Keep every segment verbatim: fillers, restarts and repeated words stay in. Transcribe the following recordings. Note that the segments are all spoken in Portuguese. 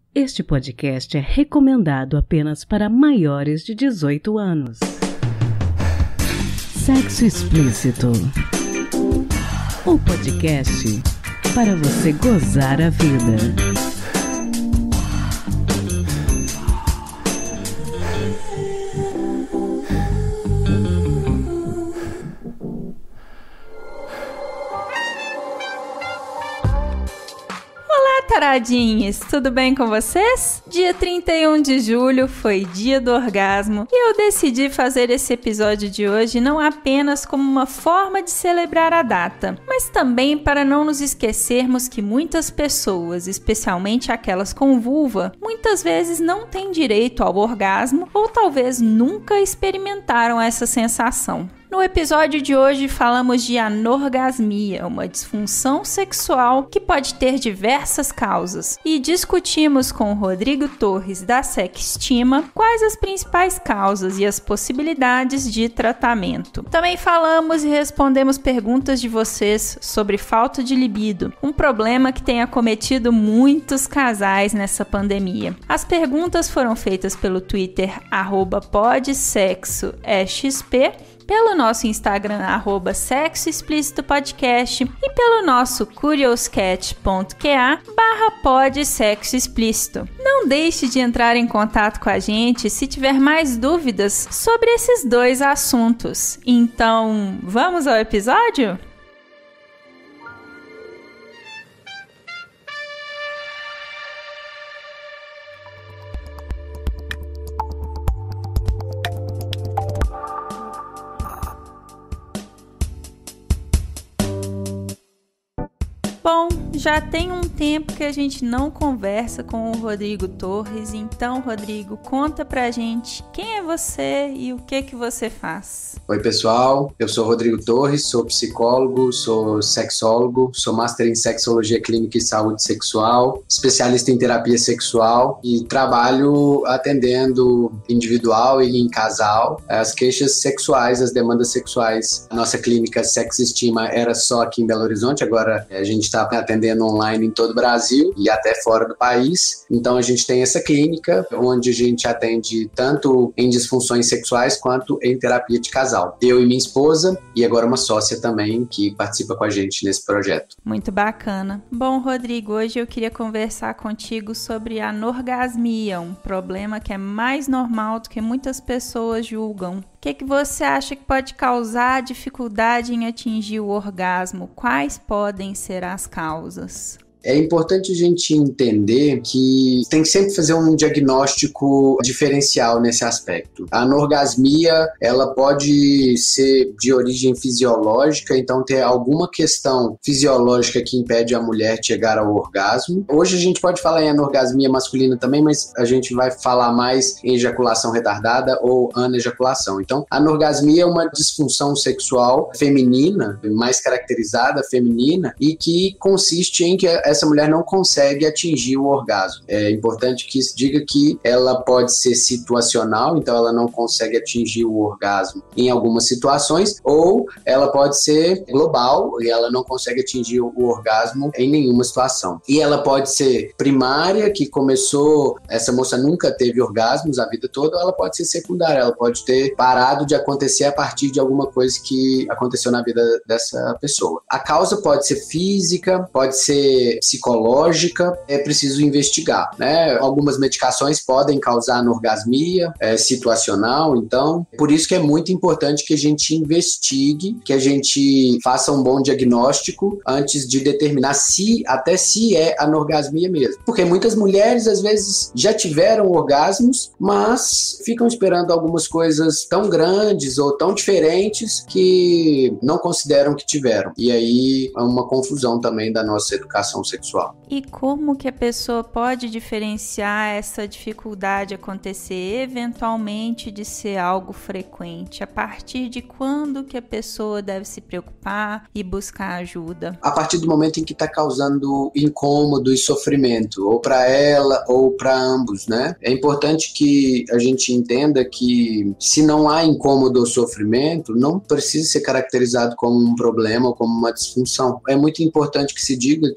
Este podcast é recomendado apenas para maiores de dezoito anos. Sexo Explícito. O podcast para você gozar a vida. Taradinhas, tudo bem com vocês? Dia trinta e um de julho foi dia do orgasmo e eu decidi fazer esse episódio de hoje não apenas como uma forma de celebrar a data, mas também para não nos esquecermos que muitas pessoas, especialmente aquelas com vulva, muitas vezes não têm direito ao orgasmo ou talvez nunca experimentaram essa sensação. No episódio de hoje falamos de anorgasmia, uma disfunção sexual que pode ter diversas causas, e discutimos com o Rodrigo Torres da Sextima quais as principais causas e as possibilidades de tratamento. Também falamos e respondemos perguntas de vocês sobre falta de libido, um problema que tem acometido muitos casais nessa pandemia. As perguntas foram feitas pelo Twitter arroba podsexoexp, pelo nosso Instagram, arroba Sexo Explícito Podcast, e pelo nosso curioscat.qa barra pod Sexo Explícito. Não deixe de entrar em contato com a gente se tiver mais dúvidas sobre esses dois assuntos. Então, vamos ao episódio? Bom, já tem um tempo que a gente não conversa com o Rodrigo Torres, então, Rodrigo, conta pra gente quem é você e o que que você faz. Oi, pessoal, eu sou Rodrigo Torres, sou psicólogo, sou sexólogo, sou Master em Sexologia Clínica e Saúde Sexual, especialista em terapia sexual e trabalho atendendo individual e em casal as queixas sexuais, as demandas sexuais. A nossa clínica Sextima era só aqui em Belo Horizonte, agora a gente está atendendo online em todo o Brasil e até fora do país. Então a gente tem essa clínica onde a gente atende tanto em disfunções sexuais quanto em terapia de casal. Eu e minha esposa e agora uma sócia também que participa com a gente nesse projeto. Muito bacana. Bom, Rodrigo, hoje eu queria conversar contigo sobre a anorgasmia, um problema que é mais normal do que muitas pessoas julgam. O que, que você acha que pode causar dificuldade em atingir o orgasmo? Quais podem ser as causas? É importante a gente entender que tem que sempre fazer um diagnóstico diferencial nesse aspecto. A anorgasmia, ela pode ser de origem fisiológica, então ter alguma questão fisiológica que impede a mulher de chegar ao orgasmo. Hoje a gente pode falar em anorgasmia masculina também, mas a gente vai falar mais em ejaculação retardada ou anejaculação. Então, a anorgasmia é uma disfunção sexual feminina, mais caracterizada feminina, e que consiste em que essa mulher não consegue atingir o orgasmo. É importante que se diga que ela pode ser situacional, então ela não consegue atingir o orgasmo em algumas situações, ou ela pode ser global e ela não consegue atingir o orgasmo em nenhuma situação. E ela pode ser primária, que começou, essa moça nunca teve orgasmos a vida toda, ou ela pode ser secundária, ela pode ter parado de acontecer a partir de alguma coisa que aconteceu na vida dessa pessoa. A causa pode ser física, pode ser psicológica, é preciso investigar, né? Algumas medicações podem causar anorgasmia é, situacional, então, por isso que é muito importante que a gente investigue, que a gente faça um bom diagnóstico antes de determinar se, até se é anorgasmia mesmo. Porque muitas mulheres, às vezes, já tiveram orgasmos, mas ficam esperando algumas coisas tão grandes ou tão diferentes que não consideram que tiveram. E aí é uma confusão também da nossa educação sexual. E como que a pessoa pode diferenciar essa dificuldade acontecer eventualmente de ser algo frequente? A partir de quando que a pessoa deve se preocupar e buscar ajuda? A partir do momento em que está causando incômodo e sofrimento, ou para ela ou para ambos, né? É importante que a gente entenda que se não há incômodo ou sofrimento, não precisa ser caracterizado como um problema ou como uma disfunção. É muito importante que se diga que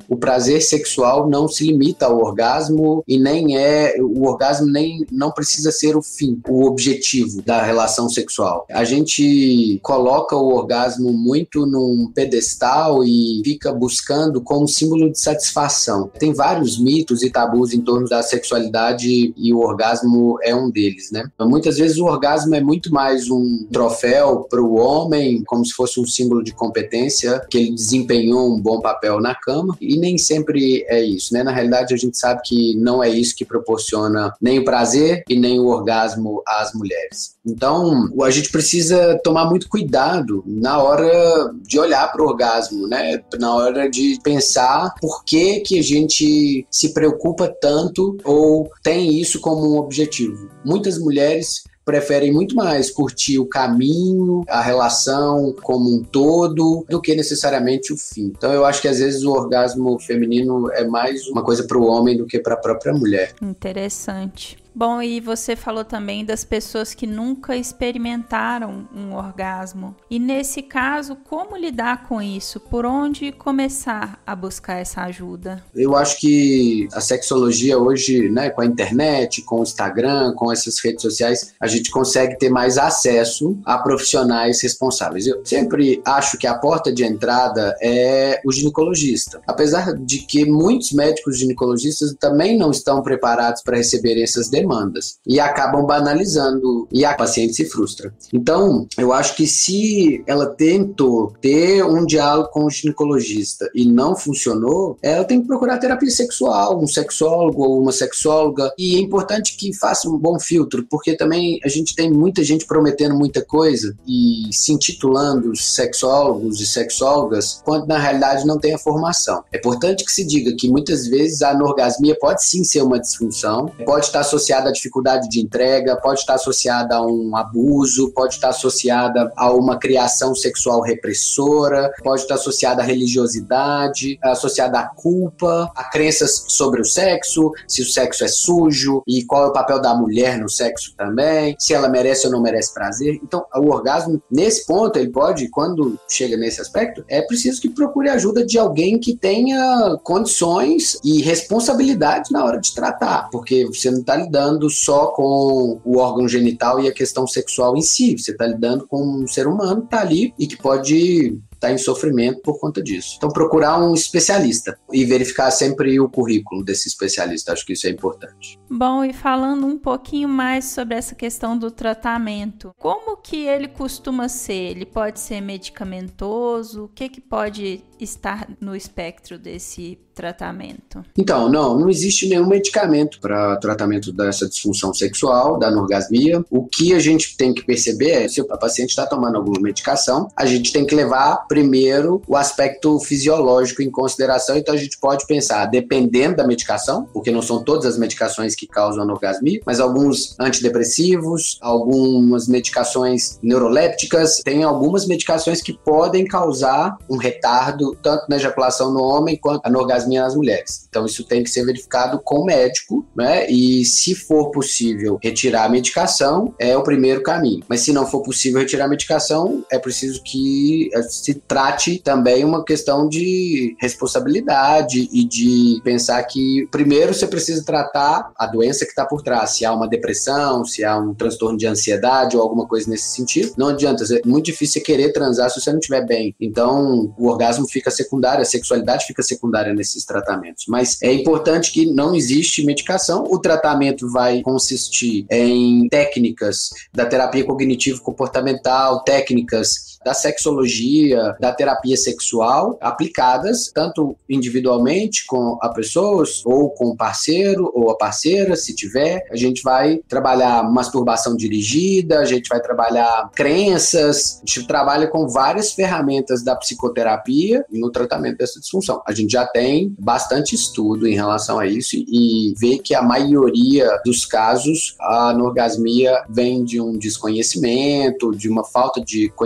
o prazer sexual não se limita ao orgasmo e nem é, o orgasmo nem, não precisa ser o fim, o objetivo da relação sexual. A gente coloca o orgasmo muito num pedestal e fica buscando como símbolo de satisfação. Tem vários mitos e tabus em torno da sexualidade e o orgasmo é um deles, né? Muitas vezes o orgasmo é muito mais um troféu para o homem, como se fosse um símbolo de competência, que ele desempenhou um bom papel na cama, e nem sempre é isso, né? Na realidade, a gente sabe que não é isso que proporciona nem o prazer e nem o orgasmo às mulheres. Então, a gente precisa tomar muito cuidado na hora de olhar para o orgasmo, né? Na hora de pensar por que que a gente se preocupa tanto ou tem isso como um objetivo. Muitas mulheres preferem muito mais curtir o caminho, a relação como um todo, do que necessariamente o fim. Então eu acho que às vezes o orgasmo feminino é mais uma coisa para o homem do que para a própria mulher. Interessante. Bom, e você falou também das pessoas que nunca experimentaram um orgasmo. E nesse caso, como lidar com isso? Por onde começar a buscar essa ajuda? Eu acho que a sexologia hoje, né, com a internet, com o Instagram, com essas redes sociais, a gente consegue ter mais acesso a profissionais responsáveis. Eu sempre acho que a porta de entrada é o ginecologista. Apesar de que muitos médicos ginecologistas também não estão preparados para receberem essas demandas. demandas e acabam banalizando e a paciente se frustra. Então, eu acho que se ela tentou ter um diálogo com o ginecologista e não funcionou, ela tem que procurar terapia sexual, um sexólogo ou uma sexóloga, e é importante que faça um bom filtro, porque também a gente tem muita gente prometendo muita coisa e se intitulando sexólogos e sexólogas, quando na realidade não tem a formação. É importante que se diga que muitas vezes a anorgasmia pode sim ser uma disfunção, pode estar associada à dificuldade de entrega, pode estar associada a um abuso, pode estar associada a uma criação sexual repressora, pode estar associada à religiosidade, associada à culpa, a crenças sobre o sexo, se o sexo é sujo e qual é o papel da mulher no sexo também, se ela merece ou não merece prazer. Então, o orgasmo, nesse ponto, ele pode, quando chega nesse aspecto, é preciso que procure ajuda de alguém que tenha condições e responsabilidade na hora de tratar, porque você não está lidando só com o órgão genital e a questão sexual em si, você está lidando com um ser humano que está ali e que pode estar em sofrimento por conta disso. Então procurar um especialista e verificar sempre o currículo desse especialista, acho que isso é importante. Bom, e falando um pouquinho mais sobre essa questão do tratamento, como que ele costuma ser? Ele pode ser medicamentoso? O que que pode estar no espectro desse tratamento? Então, não, não existe nenhum medicamento para tratamento dessa disfunção sexual, da anorgasmia. O que a gente tem que perceber é, se a paciente está tomando alguma medicação, a gente tem que levar primeiro o aspecto fisiológico em consideração. Então a gente pode pensar, dependendo da medicação, porque não são todas as medicações que causam anorgasmia, mas alguns antidepressivos, algumas medicações neurolépticas, tem algumas medicações que podem causar um retardo tanto na ejaculação no homem quanto na anorgasmia nas mulheres. Então isso tem que ser verificado com o médico, né? E se for possível retirar a medicação, é o primeiro caminho. Mas se não for possível retirar a medicação, é preciso que se trate também uma questão de responsabilidade e de pensar que primeiro você precisa tratar a doença que está por trás, se há uma depressão, se há um transtorno de ansiedade ou alguma coisa nesse sentido. Não adianta, é muito difícil você querer transar se você não estiver bem. Então o orgasmo fica secundário, a sexualidade fica secundária nesses tratamentos. Mas é importante que não existe medicação, o tratamento vai consistir em técnicas da terapia cognitivo-comportamental, técnicas da sexologia, da terapia sexual, aplicadas tanto individualmente com a pessoa, ou com o parceiro, ou a parceira, se tiver. A gente vai trabalhar masturbação dirigida, a gente vai trabalhar crenças, a gente trabalha com várias ferramentas da psicoterapia no tratamento dessa disfunção. A gente já tem bastante estudo em relação a isso e vê que a maioria dos casos, a anorgasmia vem de um desconhecimento, de uma falta de conhecimento do próprio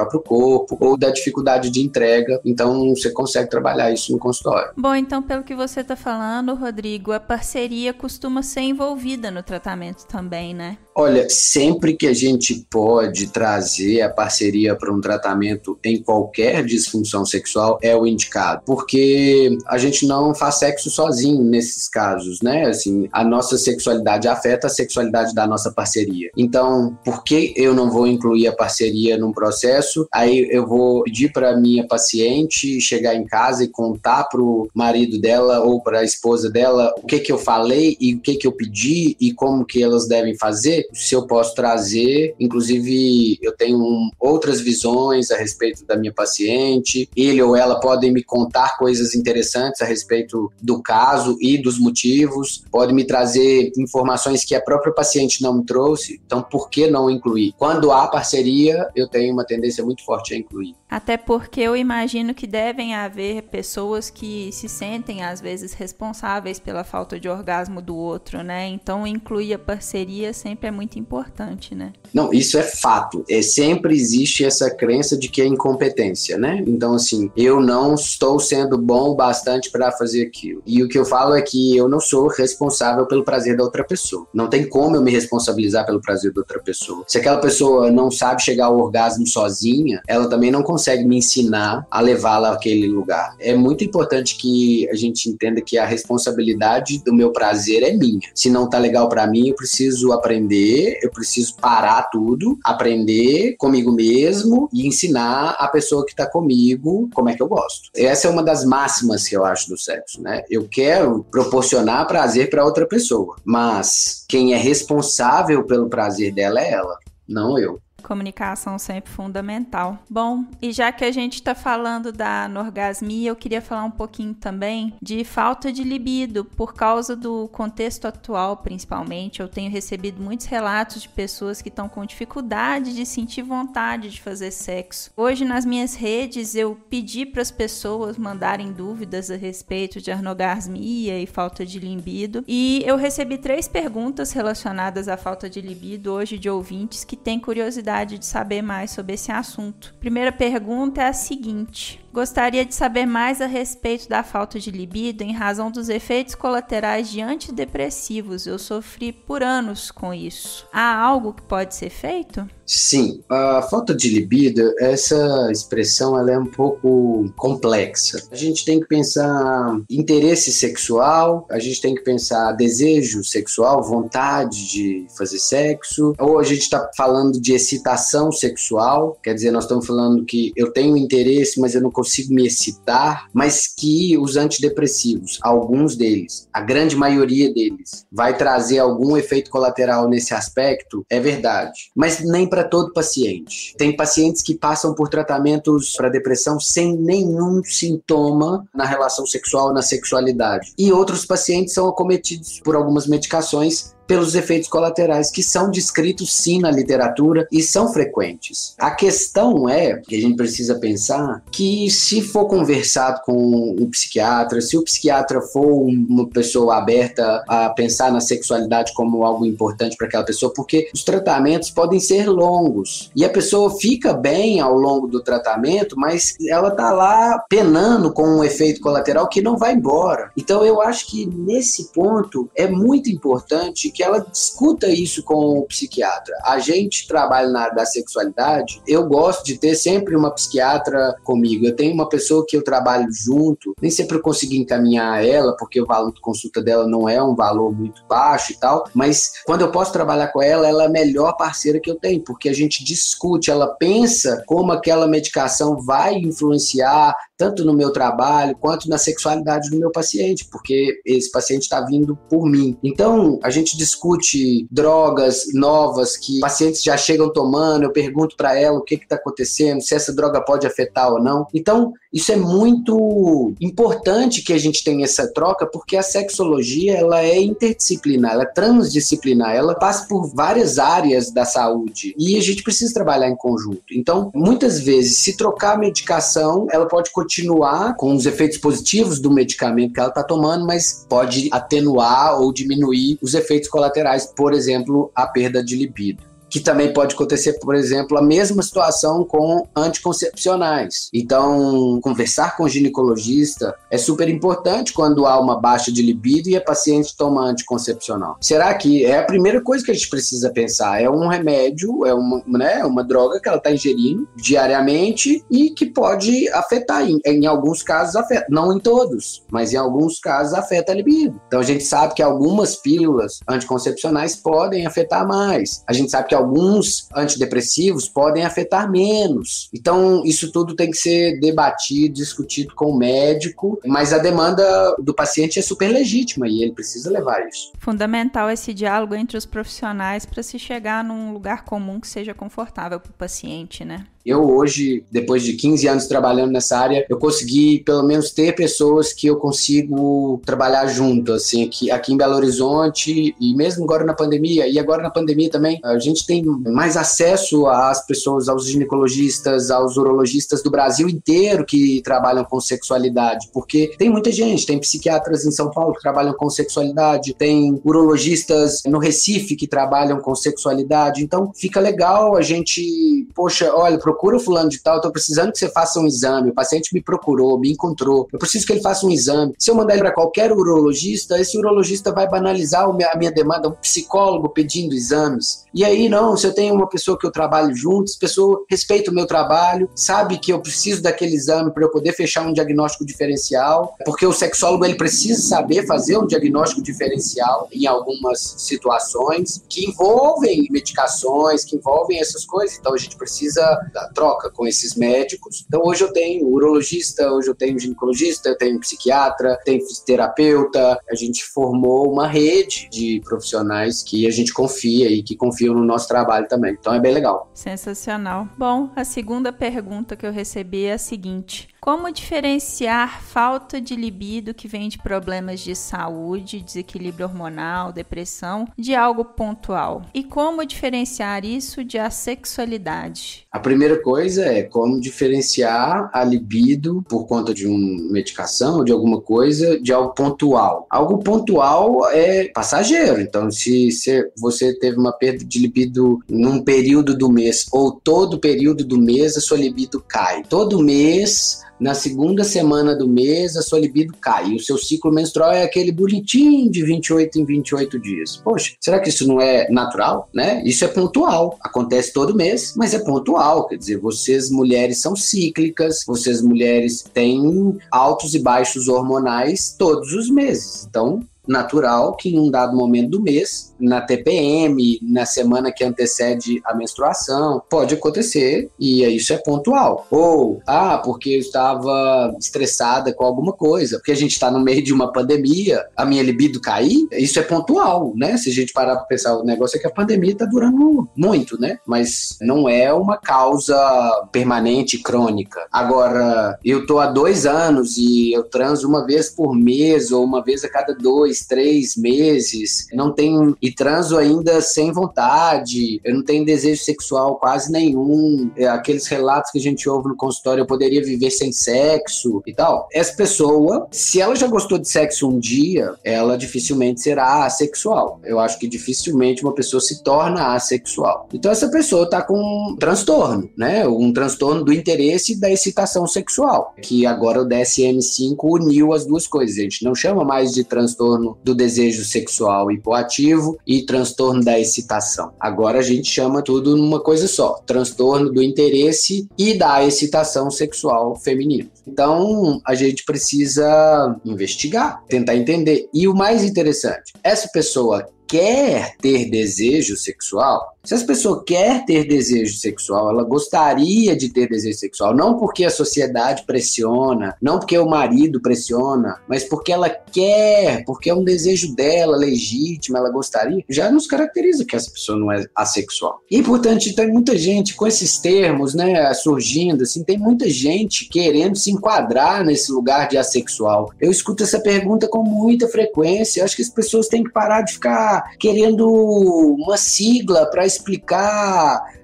próprio corpo ou da dificuldade de entrega. Então, você consegue trabalhar isso no consultório. Bom, então, pelo que você está falando, Rodrigo, a parceria costuma ser envolvida no tratamento também, né? Olha, sempre que a gente pode trazer a parceria para um tratamento em qualquer disfunção sexual, é o indicado. Porque a gente não faz sexo sozinho nesses casos, né? Assim, a nossa sexualidade afeta a sexualidade da nossa parceria. Então, por que eu não vou incluir a parceria num processo? Aí eu vou pedir para minha paciente chegar em casa e contar para o marido dela ou para a esposa dela o que que eu falei e o que que eu pedi e como que elas devem fazer? Se eu posso trazer, inclusive eu tenho um, outras visões a respeito da minha paciente, ele ou ela podem me contar coisas interessantes a respeito do caso e dos motivos, podem me trazer informações que a própria paciente não me trouxe, então por que não incluir? Quando há parceria, eu tenho uma tendência muito forte a incluir. Até porque eu imagino que devem haver pessoas que se sentem, às vezes, responsáveis pela falta de orgasmo do outro, né? Então, incluir a parceria sempre é muito importante, né? Não, isso é fato. É, sempre existe essa crença de que é incompetência, né? Então, assim, eu não estou sendo bom o bastante para fazer aquilo. E o que eu falo é que eu não sou responsável pelo prazer da outra pessoa. Não tem como eu me responsabilizar pelo prazer da outra pessoa. Se aquela pessoa não sabe chegar ao orgasmo sozinha, ela também não consegue me ensinar a levá-la àquele lugar. É muito importante que a gente entenda que a responsabilidade do meu prazer é minha. Se não tá legal para mim, eu preciso aprender, eu preciso parar tudo, aprender comigo mesmo e ensinar a pessoa que tá comigo como é que eu gosto. Essa é uma das máximas que eu acho do sexo, né? Eu quero proporcionar prazer para outra pessoa, mas quem é responsável pelo prazer dela é ela, não eu. Comunicação sempre fundamental. Bom, e já que a gente está falando da anorgasmia, eu queria falar um pouquinho também de falta de libido, por causa do contexto atual, principalmente. Eu tenho recebido muitos relatos de pessoas que estão com dificuldade de sentir vontade de fazer sexo. Hoje, nas minhas redes, eu pedi para as pessoas mandarem dúvidas a respeito de anorgasmia e falta de libido, e eu recebi três perguntas relacionadas à falta de libido hoje de ouvintes que têm curiosidade de saber mais sobre esse assunto. Primeira pergunta é a seguinte: gostaria de saber mais a respeito da falta de libido em razão dos efeitos colaterais de antidepressivos. Eu sofri por anos com isso. Há algo que pode ser feito? Sim, a falta de libido, essa expressão ela é um pouco complexa. A gente tem que pensar interesse sexual, a gente tem que pensar desejo sexual, vontade de fazer sexo, ou a gente está falando de excitação sexual, quer dizer, nós estamos falando que eu tenho interesse, mas eu não consigo me excitar, mas que os antidepressivos, alguns deles, a grande maioria deles, vai trazer algum efeito colateral nesse aspecto, é verdade. Mas nem para todo paciente. Tem pacientes que passam por tratamentos para depressão sem nenhum sintoma na relação sexual, na sexualidade. E outros pacientes são acometidos por algumas medicações pelos efeitos colaterais que são descritos sim na literatura e são frequentes. A questão é que a gente precisa pensar que se for conversado com um psiquiatra, se o psiquiatra for uma pessoa aberta a pensar na sexualidade como algo importante para aquela pessoa, porque os tratamentos podem ser longos e a pessoa fica bem ao longo do tratamento, mas ela tá lá penando com um efeito colateral que não vai embora. Então eu acho que nesse ponto é muito importante que ela discuta isso com o psiquiatra. A gente trabalha na área da sexualidade, eu gosto de ter sempre uma psiquiatra comigo. Eu tenho uma pessoa que eu trabalho junto, nem sempre eu consigo encaminhar ela, porque o valor de consulta dela não é um valor muito baixo e tal, mas quando eu posso trabalhar com ela, ela é a melhor parceira que eu tenho, porque a gente discute, ela pensa como aquela medicação vai influenciar tanto no meu trabalho quanto na sexualidade do meu paciente, porque esse paciente está vindo por mim. Então, a gente discute drogas novas que pacientes já chegam tomando, eu pergunto para ela o que está acontecendo, se essa droga pode afetar ou não. Então, isso é muito importante que a gente tenha essa troca, porque a sexologia ela é interdisciplinar, ela é transdisciplinar, ela passa por várias áreas da saúde e a gente precisa trabalhar em conjunto. Então, muitas vezes, se trocar a medicação, ela pode continuar com os efeitos positivos do medicamento que ela está tomando, mas pode atenuar ou diminuir os efeitos colaterais, por exemplo, a perda de libido. que também pode acontecer, por exemplo, a mesma situação com anticoncepcionais. Então, conversar com o ginecologista é super importante quando há uma baixa de libido e a paciente toma anticoncepcional. Será que é a primeira coisa que a gente precisa pensar? É um remédio, é uma, né, uma droga que ela está ingerindo diariamente e que pode afetar, em, em alguns casos afeta, não em todos, mas em alguns casos afeta a libido. Então a gente sabe que algumas pílulas anticoncepcionais podem afetar mais. A gente sabe que alguns antidepressivos podem afetar menos. Então isso tudo tem que ser debatido, discutido com o médico, mas a demanda do paciente é super legítima e ele precisa levar isso. Fundamental esse diálogo entre os profissionais para se chegar num lugar comum que seja confortável para o paciente, né? Eu hoje, depois de quinze anos trabalhando nessa área, eu consegui pelo menos ter pessoas que eu consigo trabalhar junto, assim, aqui, aqui em Belo Horizonte e mesmo agora na pandemia, e agora na pandemia também, a gente tem mais acesso às pessoas, aos ginecologistas, aos urologistas do Brasil inteiro que trabalham com sexualidade, porque tem muita gente, tem psiquiatras em São Paulo que trabalham com sexualidade, tem urologistas no Recife que trabalham com sexualidade, então fica legal a gente, poxa, olha, procura o fulano de tal, eu tô precisando que você faça um exame, o paciente me procurou, me encontrou, eu preciso que ele faça um exame. Se eu mandar ele para qualquer urologista, esse urologista vai banalizar a minha demanda, um psicólogo pedindo exames. E aí, não, se eu tenho uma pessoa que eu trabalho junto, essa pessoa respeita o meu trabalho, sabe que eu preciso daquele exame para eu poder fechar um diagnóstico diferencial, porque o sexólogo ele precisa saber fazer um diagnóstico diferencial em algumas situações que envolvem medicações, que envolvem essas coisas. Então a gente precisa da troca com esses médicos. Então hoje eu tenho urologista, hoje eu tenho ginecologista, eu tenho psiquiatra, tenho fisioterapeuta. A gente formou uma rede de profissionais que a gente confia e que confiam no nosso trabalho também. Então é bem legal. Sensacional. Bom, a segunda pergunta que eu recebi é a seguinte: como diferenciar falta de libido que vem de problemas de saúde, desequilíbrio hormonal, depressão, de algo pontual? E como diferenciar isso de assexualidade? A primeira coisa é como diferenciar a libido por conta de uma medicação ou de alguma coisa de algo pontual. Algo pontual é passageiro. Então, se você teve uma perda de libido num período do mês ou todo período do mês, a sua libido cai. Todo mês, na segunda semana do mês, a sua libido cai. E o seu ciclo menstrual é aquele bonitinho de vinte e oito em vinte e oito dias. Poxa, será que isso não é natural, né? Isso é pontual. Acontece todo mês, mas é pontual. Quer dizer, vocês mulheres são cíclicas, vocês mulheres têm altos e baixos hormonais todos os meses. Então, natural que em um dado momento do mês, na T P M, na semana que antecede a menstruação, pode acontecer e isso é pontual. Ou, ah, porque eu estava estressada com alguma coisa, porque a gente está no meio de uma pandemia, a minha libido cair, isso é pontual, né? Se a gente parar para pensar, o negócio é que a pandemia está durando muito, né? Mas não é uma causa permanente, crônica. Agora, eu tô há dois anos e eu transo uma vez por mês ou uma vez a cada dois, três meses, não tenho, e transo ainda sem vontade, eu não tenho desejo sexual quase nenhum, é, aqueles relatos que a gente ouve no consultório, eu poderia viver sem sexo e tal. Essa pessoa, se ela já gostou de sexo um dia, ela dificilmente será assexual. Eu acho que dificilmente uma pessoa se torna assexual. Então essa pessoa tá com um transtorno, né? Um transtorno do interesse e da excitação sexual, que agora o D S M cinco uniu as duas coisas. A gente não chama mais de transtorno do desejo sexual hipoativo e transtorno da excitação. Agora a gente chama tudo numa coisa só, transtorno do interesse e da excitação sexual feminina. Então a gente precisa investigar, tentar entender. E o mais interessante, essa pessoa quer ter desejo sexual? Se essa pessoa quer ter desejo sexual, ela gostaria de ter desejo sexual, não porque a sociedade pressiona, não porque o marido pressiona, mas porque ela quer, porque é um desejo dela, legítimo, ela gostaria, já nos caracteriza que essa pessoa não é assexual. E, portanto, tem muita gente com esses termos, né, surgindo, assim, tem muita gente querendo se enquadrar nesse lugar de assexual. Eu escuto essa pergunta com muita frequência. Eu acho que as pessoas têm que parar de ficar querendo uma sigla para explicar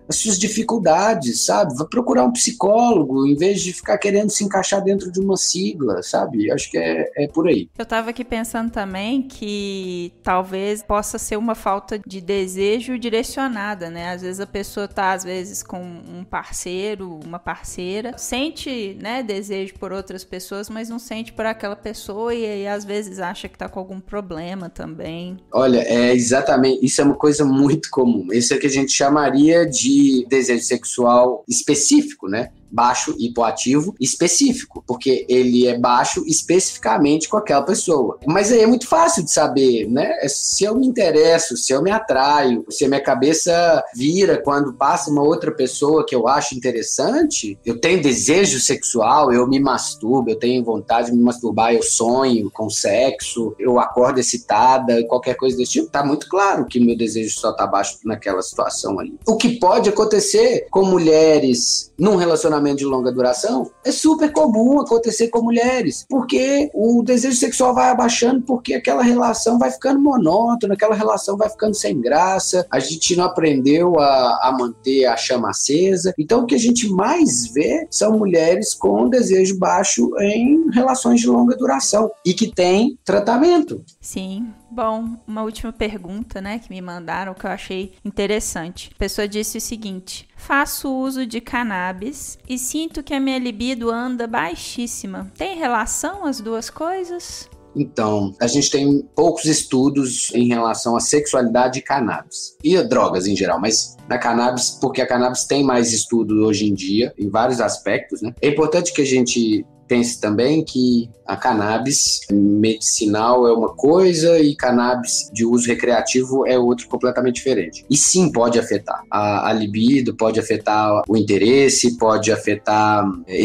as suas dificuldades, sabe? Vai procurar um psicólogo em vez de ficar querendo se encaixar dentro de uma sigla, sabe? Acho que é, é por aí. Eu tava aqui pensando também que talvez possa ser uma falta de desejo direcionada, né? Às vezes a pessoa tá, às vezes, com um parceiro, uma parceira, sente, né, desejo por outras pessoas, mas não sente por aquela pessoa e aí às vezes acha que tá com algum problema também. Olha, é exatamente, isso é uma coisa muito comum. Isso é que a gente chamaria de desejo sexual específico, né? Baixo, hipoativo, específico, porque ele é baixo especificamente com aquela pessoa. Mas aí é muito fácil de saber, né? Se eu me interesso, se eu me atraio, se a minha cabeça vira quando passa uma outra pessoa que eu acho interessante, eu tenho desejo sexual, eu me masturbo, eu tenho vontade de me masturbar, eu sonho com sexo, eu acordo excitada, qualquer coisa desse tipo, tá muito claro que meu desejo só tá baixo naquela situação ali. O que pode acontecer com mulheres num relacionamento de longa duração é super comum acontecer com mulheres, porque o desejo sexual vai abaixando porque aquela relação vai ficando monótona, aquela relação vai ficando sem graça, a gente não aprendeu a, a manter a chama acesa. Então o que a gente mais vê são mulheres com desejo baixo em relações de longa duração e que têm tratamento. Sim. Bom, uma última pergunta, né, que me mandaram, que eu achei interessante. A pessoa disse o seguinte: faço uso de cannabis e sinto que a minha libido anda baixíssima. Tem relação as duas coisas? Então, a gente tem poucos estudos em relação à sexualidade e cannabis. E a drogas em geral, mas na cannabis, porque a cannabis tem mais estudo hoje em dia, em vários aspectos, né? É importante que a gente pense também que a cannabis medicinal é uma coisa e cannabis de uso recreativo é outro completamente diferente. E sim, pode afetar a, a libido, pode afetar o interesse, pode afetar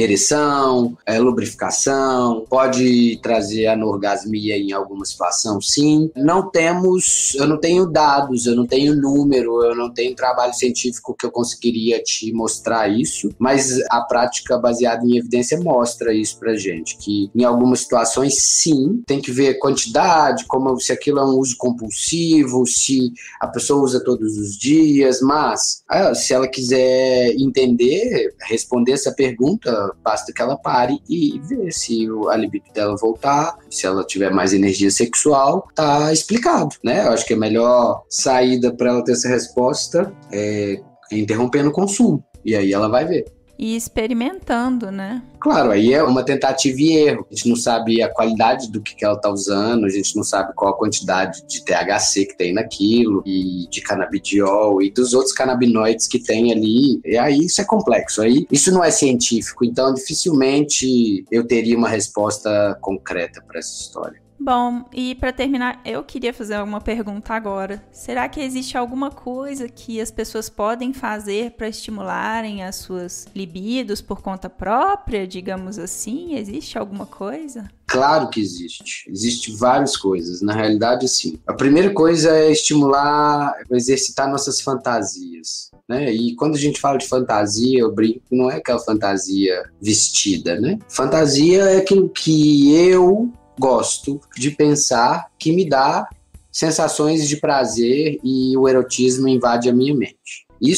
ereção, é, lubrificação, pode trazer anorgasmia em alguma situação, sim. Não temos, eu não tenho dados, eu não tenho número, eu não tenho trabalho científico que eu conseguiria te mostrar isso, mas a prática baseada em evidência mostra isso pra gente, que em algumas situações sim, tem que ver quantidade, como se aquilo é um uso compulsivo, se a pessoa usa todos os dias, mas ah, se ela quiser entender, responder essa pergunta, basta que ela pare e ver se a libido dela voltar, se ela tiver mais energia sexual, tá explicado, né? Eu acho que a melhor saída para ela ter essa resposta é interrompendo o consumo, e aí ela vai ver. E experimentando, né? Claro, aí é uma tentativa e erro. A gente não sabe a qualidade do que, que ela está usando, a gente não sabe qual a quantidade de T H C que tem naquilo, e de canabidiol, e dos outros canabinoides que tem ali. E aí isso é complexo. Aí, isso não é científico, então dificilmente eu teria uma resposta concreta para essa história. Bom, e para terminar, eu queria fazer uma pergunta agora. Será que existe alguma coisa que as pessoas podem fazer para estimularem as suas libidos por conta própria, digamos assim? Existe alguma coisa? Claro que existe. Existem várias coisas. Na realidade, sim. A primeira coisa é estimular, exercitar nossas fantasias, né? E quando a gente fala de fantasia, eu brinco, não é aquela fantasia vestida, né? Fantasia é aquilo que eu gosto de pensar, que me dá sensações de prazer e o erotismo invade a minha mente.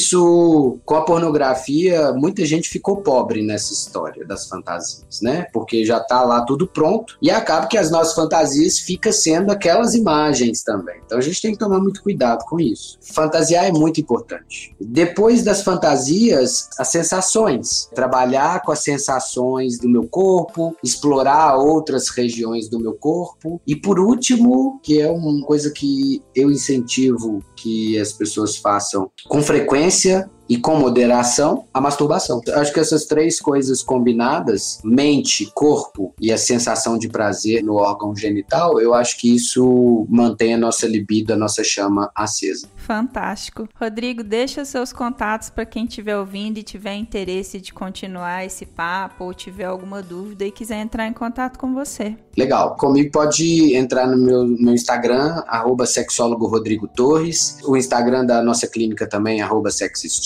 Isso, com a pornografia, muita gente ficou pobre nessa história das fantasias, né? Porque já tá lá tudo pronto e acaba que as nossas fantasias ficam sendo aquelas imagens também. Então a gente tem que tomar muito cuidado com isso. Fantasiar é muito importante. Depois das fantasias, as sensações. Trabalhar com as sensações do meu corpo, explorar outras regiões do meu corpo. E por último, que é uma coisa que eu incentivo que as pessoas façam com frequência e com moderação, a masturbação. Eu acho que essas três coisas combinadas, mente, corpo e a sensação de prazer no órgão genital, eu acho que isso mantém a nossa libido, a nossa chama acesa. Fantástico. Rodrigo, deixa seus contatos para quem estiver ouvindo e tiver interesse de continuar esse papo ou tiver alguma dúvida e quiser entrar em contato com você. Legal. Comigo pode entrar no meu, meu Instagram, arroba sexólogo Rodrigo Torres, o Instagram da nossa clínica também, arroba sexstim.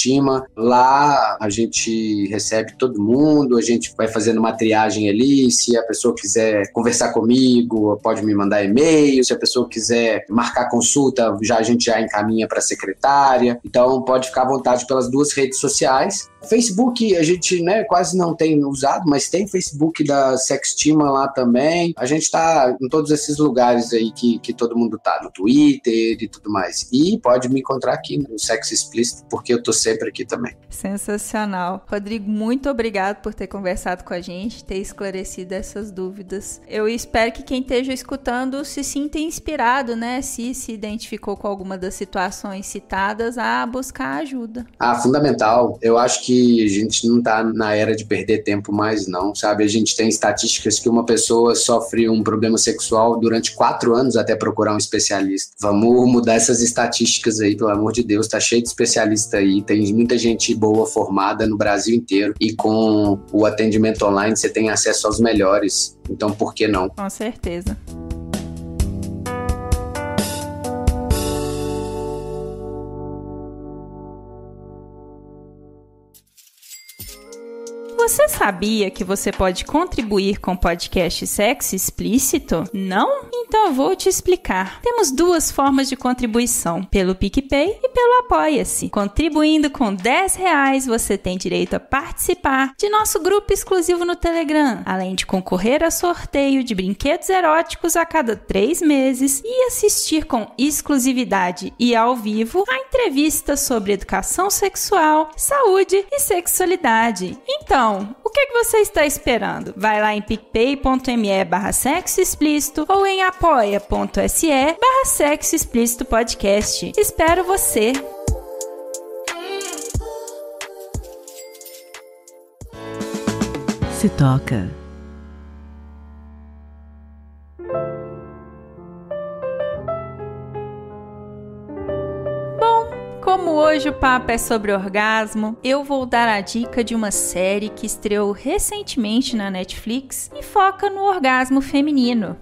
Sextima. Lá a gente recebe todo mundo, a gente vai fazendo uma triagem ali. Se a pessoa quiser conversar comigo, pode me mandar e-mail. Se a pessoa quiser marcar consulta, já a gente já encaminha para a secretária. Então pode ficar à vontade pelas duas redes sociais. Facebook a gente, né, quase não tem usado, mas tem Facebook da Sextima lá também. A gente tá em todos esses lugares aí que, que todo mundo tá, no Twitter e tudo mais. E pode me encontrar aqui no Sexo Explícito, porque eu tô sempre aqui também. Sensacional. Rodrigo, muito obrigado por ter conversado com a gente, ter esclarecido essas dúvidas. Eu espero que quem esteja escutando se sinta inspirado, né, se se identificou com alguma das situações citadas, a buscar ajuda. Ah, fundamental. Eu acho que que a gente não tá na era de perder tempo mais não, sabe? A gente tem estatísticas que uma pessoa sofre um problema sexual durante quatro anos até procurar um especialista. Vamos mudar essas estatísticas aí, pelo amor de Deus, tá cheio de especialista aí, tem muita gente boa formada no Brasil inteiro e com o atendimento online você tem acesso aos melhores, então por que não? Com certeza. Você sabia que você pode contribuir com o podcast Sexo Explícito? Não? Então eu vou te explicar. Temos duas formas de contribuição, pelo PicPay e pelo Apoia-se. Contribuindo com dez reais, você tem direito a participar de nosso grupo exclusivo no Telegram, além de concorrer a sorteio de brinquedos eróticos a cada três meses e assistir com exclusividade e ao vivo a entrevistas sobre educação sexual, saúde e sexualidade. Então, o que, que você está esperando? Vai lá em picpay.me barra sexo explícito ou em apoia.se barra sexo explícito podcast. Espero você! Se toca. Como hoje o papo é sobre orgasmo, eu vou dar a dica de uma série que estreou recentemente na Netflix e foca no orgasmo feminino.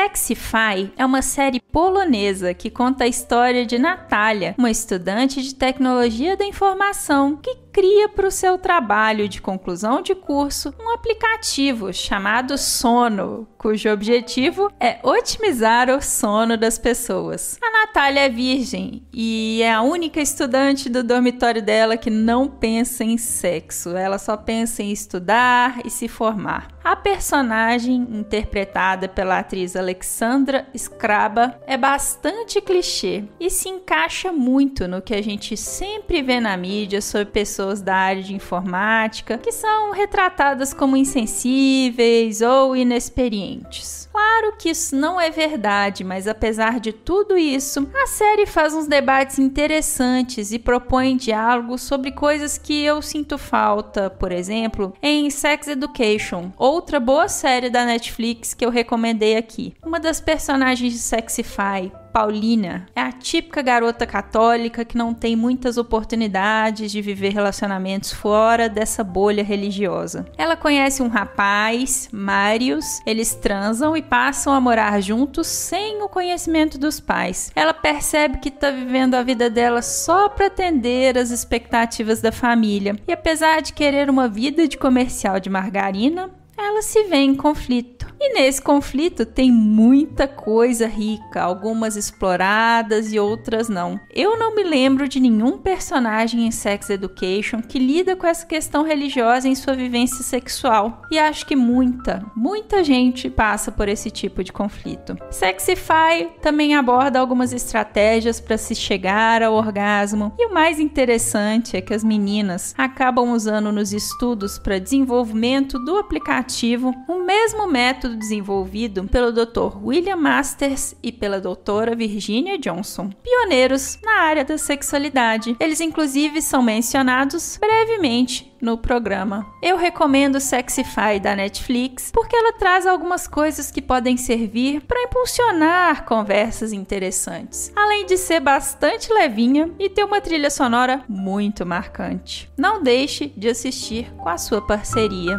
Sexify é uma série polonesa que conta a história de Natália, uma estudante de tecnologia da informação que cria para o seu trabalho de conclusão de curso um aplicativo chamado Sono, cujo objetivo é otimizar o sono das pessoas. A Natália é virgem e é a única estudante do dormitório dela que não pensa em sexo. Ela só pensa em estudar e se formar. A personagem, interpretada pela atriz Alexandra Skraba, é bastante clichê e se encaixa muito no que a gente sempre vê na mídia sobre pessoas da área de informática que são retratadas como insensíveis ou inexperientes. Claro que isso não é verdade, mas apesar de tudo isso, a série faz uns debates interessantes e propõe diálogos sobre coisas que eu sinto falta, por exemplo, em Sex Education, outra boa série da Netflix que eu recomendei aqui. Uma das personagens de Sexify, Paulina, é a típica garota católica que não tem muitas oportunidades de viver relacionamentos fora dessa bolha religiosa. Ela conhece um rapaz, Marius, eles transam e passam a morar juntos sem o conhecimento dos pais. Ela percebe que está vivendo a vida dela só para atender as expectativas da família e, apesar de querer uma vida de comercial de margarina, ela se vê em conflito. E nesse conflito tem muita coisa rica, algumas exploradas e outras não. Eu não me lembro de nenhum personagem em Sex Education que lida com essa questão religiosa em sua vivência sexual. E acho que muita, muita gente passa por esse tipo de conflito. Sexify também aborda algumas estratégias para se chegar ao orgasmo. E o mais interessante é que as meninas acabam usando nos estudos para desenvolvimento do aplicativo o mesmo método desenvolvido pelo doutor William Masters e pela doutora Virginia Johnson, pioneiros na área da sexualidade. Eles inclusive são mencionados brevemente no programa. Eu recomendo Sexify da Netflix porque ela traz algumas coisas que podem servir para impulsionar conversas interessantes, além de ser bastante levinha e ter uma trilha sonora muito marcante. Não deixe de assistir com a sua parceria.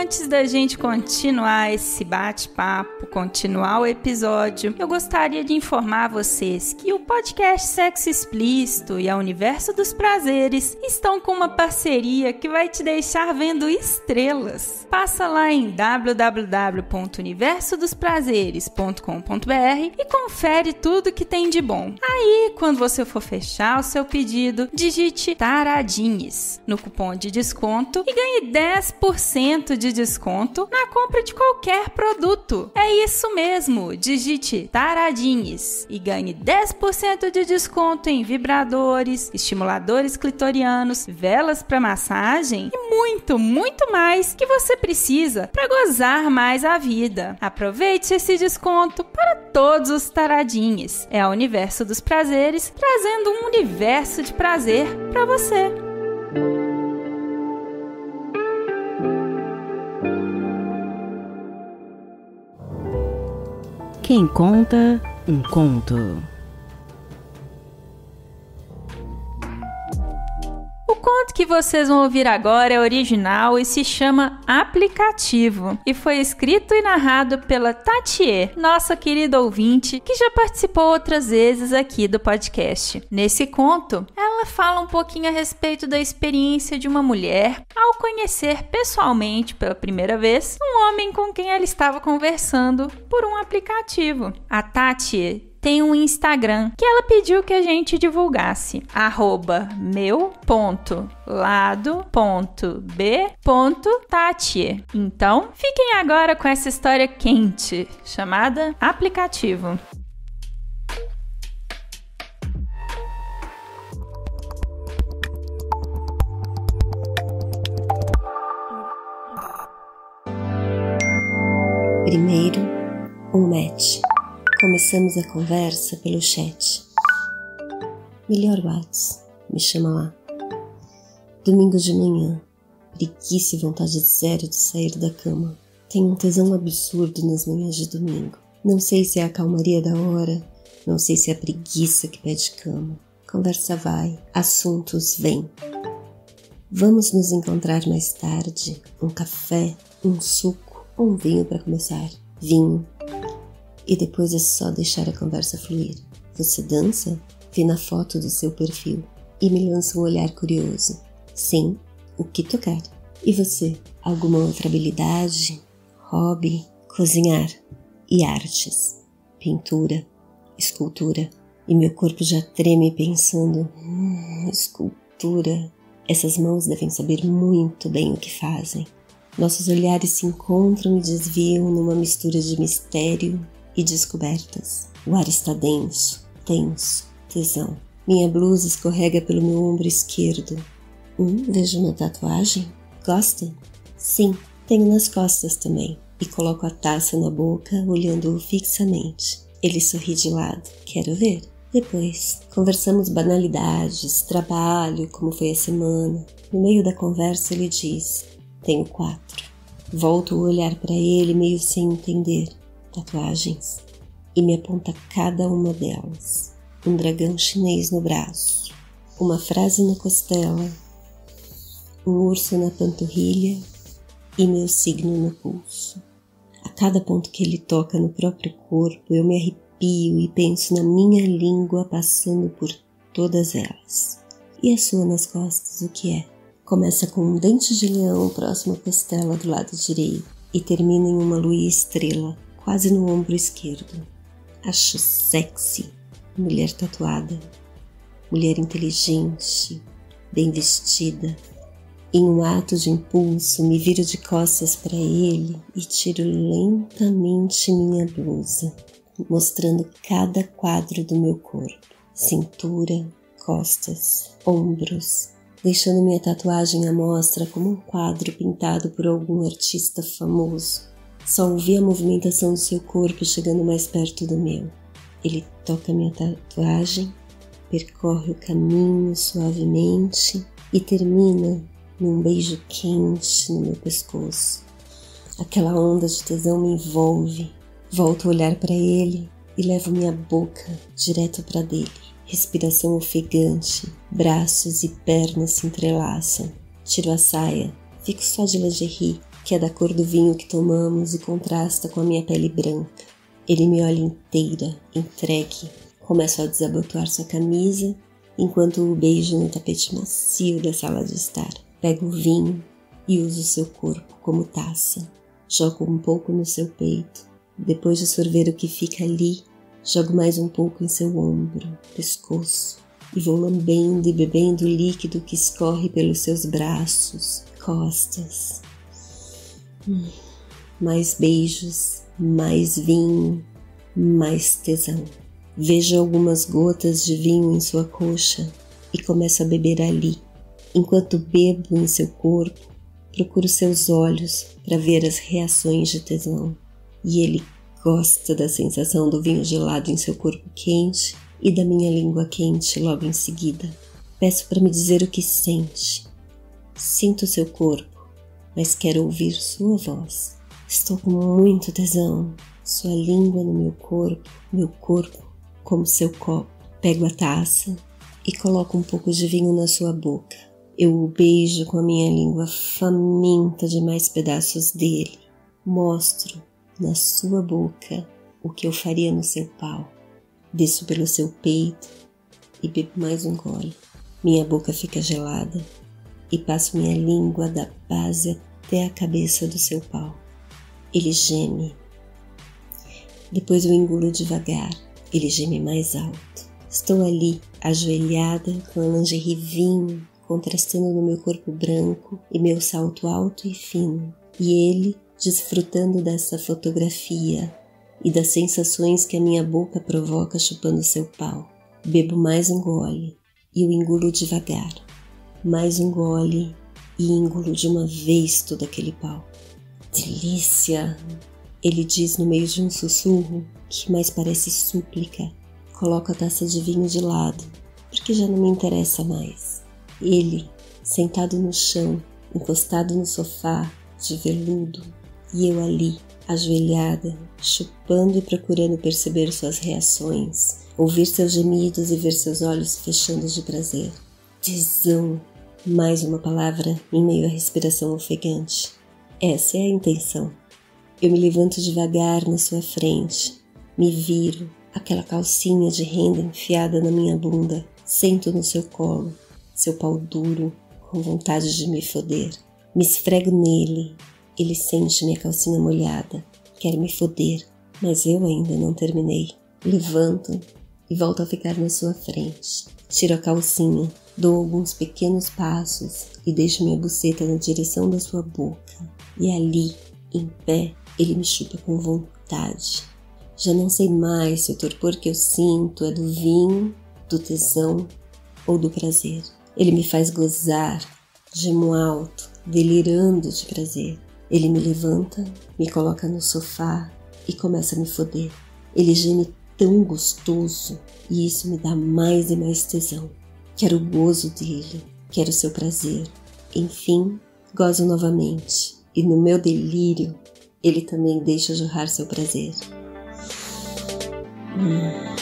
antes da gente continuar esse bate-papo, continuar o episódio, eu gostaria de informar vocês que o podcast Sexo Explícito e a Universo dos Prazeres estão com uma parceria que vai te deixar vendo estrelas. Passa lá em w w w ponto universo dos prazeres ponto com ponto b r e confere tudo que tem de bom. Aí, quando você for fechar o seu pedido, digite Taradinhas no cupom de desconto e ganhe dez por cento de desconto na compra de qualquer produto. É isso mesmo, digite Taradinhas e ganhe dez por cento de desconto em vibradores, estimuladores clitorianos, velas para massagem e muito, muito mais que você precisa para gozar mais a vida. Aproveite esse desconto para todos os taradinhos. É o Universo dos Prazeres trazendo um universo de prazer para você. Quem conta um conto? O conto que vocês vão ouvir agora é original e se chama Aplicativo e foi escrito e narrado pela Tatie, nossa querida ouvinte, que já participou outras vezes aqui do podcast. Nesse conto, ela fala um pouquinho a respeito da experiência de uma mulher ao conhecer pessoalmente pela primeira vez um homem com quem ela estava conversando por um aplicativo. A Tatie tem um Instagram que ela pediu que a gente divulgasse, arroba meu ponto lado ponto b ponto tatie. Então, fiquem agora com essa história quente, chamada Aplicativo. Primeiro, um match. Começamos a conversa pelo chat. Melhor Whats, me chama lá. Domingo de manhã, preguiça e vontade zero de sair da cama. Tenho um tesão absurdo nas manhãs de domingo. Não sei se é a calmaria da hora, não sei se é a preguiça que pede cama. Conversa vai, assuntos vêm. Vamos nos encontrar mais tarde, um café, um suco ou um vinho para começar. Vinho. E depois é só deixar a conversa fluir. Você dança? Vi na foto do seu perfil e me lança um olhar curioso. Sim, o que tocar? E você? Alguma outra habilidade? Hobby? Cozinhar? E artes? Pintura? Escultura? E meu corpo já treme pensando, hum, escultura. Essas mãos devem saber muito bem o que fazem. Nossos olhares se encontram e desviam numa mistura de mistério e descobertas. O ar está denso, tenso, tesão. Minha blusa escorrega pelo meu ombro esquerdo. Hum, vejo uma tatuagem? Gosta? Sim, tenho nas costas também. E coloco a taça na boca, olhando-o fixamente. Ele sorri de lado. Quero ver. Depois, conversamos banalidades, trabalho, como foi a semana. No meio da conversa ele diz, tenho quatro. Volto o olhar para ele meio sem entender. Tatuagens, e me aponta cada uma delas. Um dragão chinês no braço, uma frase na costela, um urso na panturrilha e meu signo no pulso. A cada ponto que ele toca no próprio corpo, eu me arrepio e penso na minha língua passando por todas elas. E a sua nas costas, o que é? Começa com um dente de leão próximo à costela do lado direito e termina em uma lua estrela, quase no ombro esquerdo. Acho sexy, mulher tatuada, mulher inteligente, bem vestida. Em um ato de impulso, me viro de costas para ele e tiro lentamente minha blusa, mostrando cada quadro do meu corpo. Cintura, costas, ombros, deixando minha tatuagem à mostra como um quadro pintado por algum artista famoso. Só ouvi a movimentação do seu corpo chegando mais perto do meu. Ele toca minha tatuagem, percorre o caminho suavemente e termina num beijo quente no meu pescoço. Aquela onda de tesão me envolve. Volto a olhar para ele e levo minha boca direto para dele. Respiração ofegante, braços e pernas se entrelaçam. Tiro a saia, fico só de lingerie. que é da cor do vinho que tomamos e contrasta com a minha pele branca. Ele me olha inteira, entregue. Começo a desabotoar sua camisa, enquanto o beijo no tapete macio da sala de estar. Pego o vinho e uso seu corpo como taça. Jogo um pouco no seu peito. Depois de sorver o que fica ali, jogo mais um pouco em seu ombro, pescoço, e vou lambendo e bebendo o líquido que escorre pelos seus braços, costas. Hum, mais beijos, mais vinho, mais tesão. Vejo algumas gotas de vinho em sua coxa e começo a beber ali. Enquanto bebo em seu corpo, procuro seus olhos para ver as reações de tesão. E ele gosta da sensação do vinho gelado em seu corpo quente e da minha língua quente logo em seguida. Peço para me dizer o que sente. Sinto seu corpo, mas quero ouvir sua voz. Estou com muito tesão. Sua língua no meu corpo, meu corpo como seu copo. Pego a taça e coloco um pouco de vinho na sua boca. Eu o beijo com a minha língua faminta de mais pedaços dele. Mostro na sua boca o que eu faria no seu pau. Desço pelo seu peito e bebo mais um gole. Minha boca fica gelada e passo minha língua da base até a cabeça do seu pau. Ele geme. Depois eu engulo devagar. Ele geme mais alto. Estou ali, ajoelhada, com a lingerie vinho, contrastando no meu corpo branco e meu salto alto e fino. E ele, desfrutando dessa fotografia e das sensações que a minha boca provoca chupando seu pau. Bebo mais um gole e o engulo devagar. Mais um gole e engulo de uma vez todo aquele pau. Delícia! Ele diz no meio de um sussurro que mais parece súplica. Coloco a taça de vinho de lado, porque já não me interessa mais. Ele, sentado no chão, encostado no sofá de veludo, e eu ali, ajoelhada, chupando e procurando perceber suas reações, ouvir seus gemidos e ver seus olhos fechando de prazer. Tesão, mais uma palavra em meio à respiração ofegante. Essa é a intenção. Eu me levanto devagar na sua frente, me viro, aquela calcinha de renda enfiada na minha bunda, sento no seu colo, seu pau duro, com vontade de me foder. Me esfrego nele, ele sente minha calcinha molhada, quer me foder, mas eu ainda não terminei. Levanto e volto a ficar na sua frente. Tiro a calcinha, dou alguns pequenos passos e deixo minha buceta na direção da sua boca. E ali, em pé, ele me chupa com vontade. Já não sei mais se o torpor que eu sinto é do vinho, do tesão ou do prazer. Ele me faz gozar, gemo alto, delirando de prazer. Ele me levanta, me coloca no sofá e começa a me foder. Ele geme tão gostoso e isso me dá mais e mais tesão. Quero o gozo dele, quero o seu prazer. Enfim, gozo novamente e no meu delírio ele também deixa jorrar seu prazer. Hum.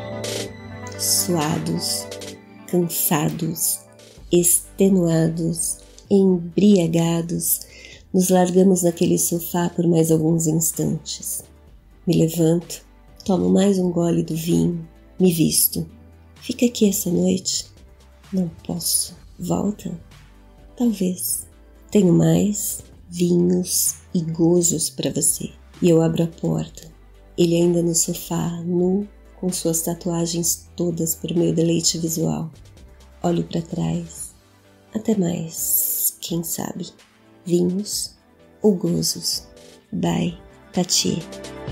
Suados, cansados, extenuados, embriagados, nos largamos naquele sofá por mais alguns instantes. Me levanto, tomo mais um gole do vinho, me visto. Fica aqui essa noite? Não posso. Volta? Talvez. Tenho mais vinhos e gozos para você. E eu abro a porta. Ele ainda no sofá, nu, com suas tatuagens todas por meu deleite visual. Olho para trás. Até mais, quem sabe? Vinhos ou gozos. Bye, Tati.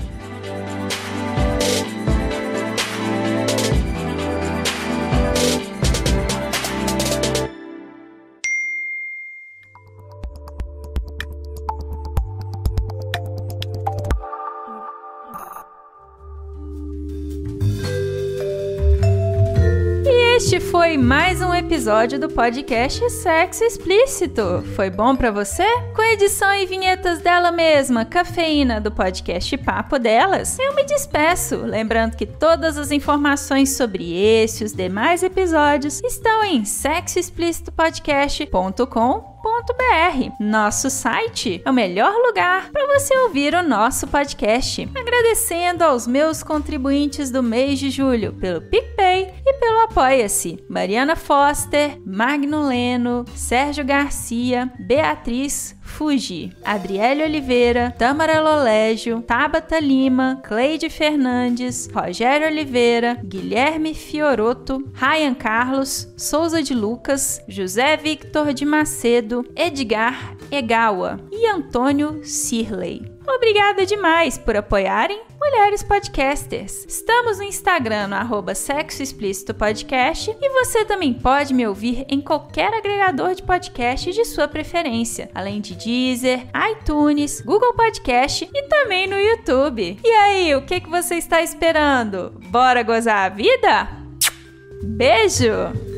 Este foi mais um episódio do podcast Sexo Explícito. Foi bom pra você? Com edição e vinhetas dela mesma, Cafeína, do podcast Papo Delas, eu me despeço, lembrando que todas as informações sobre esse e os demais episódios estão em sexo explícito podcast ponto com ponto b r. Nosso site é o melhor lugar para você ouvir o nosso podcast. Agradecendo aos meus contribuintes do mês de julho pelo PicPay e pelo Apoia-se: Mariana Foster, Magno Leno, Sérgio Garcia, Beatriz Fuji, Adriele Oliveira, Tamara Lolégio, Tabata Lima, Cleide Fernandes, Rogério Oliveira, Guilherme Fioroto, Ryan Carlos, Souza de Lucas, José Victor de Macedo, Edgar Egawa e Antônio Sirley. Obrigada demais por apoiarem Mulheres Podcasters. Estamos no Instagram, no arroba Sexo Explícito Podcast, e você também pode me ouvir em qualquer agregador de podcast de sua preferência, além de Deezer, iTunes, Google Podcast e também no YouTube. E aí, o que que você está esperando? Bora gozar a vida? Beijo!